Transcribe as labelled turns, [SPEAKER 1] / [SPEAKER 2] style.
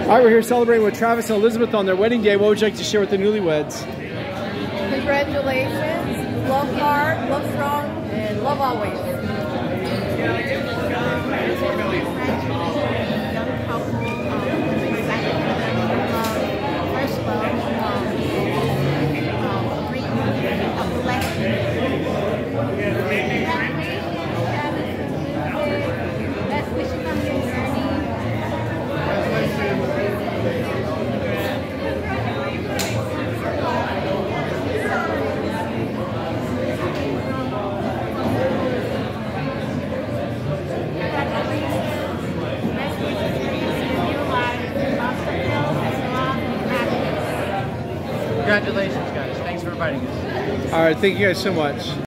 [SPEAKER 1] All right, we're here celebrating with Travis and Elizabeth on their wedding day. What would you like to share with the newlyweds?
[SPEAKER 2] Congratulations. Love hard, love strong, and love always.
[SPEAKER 3] Congratulations, guys. Thanks for inviting us.
[SPEAKER 1] All right, thank you guys so much.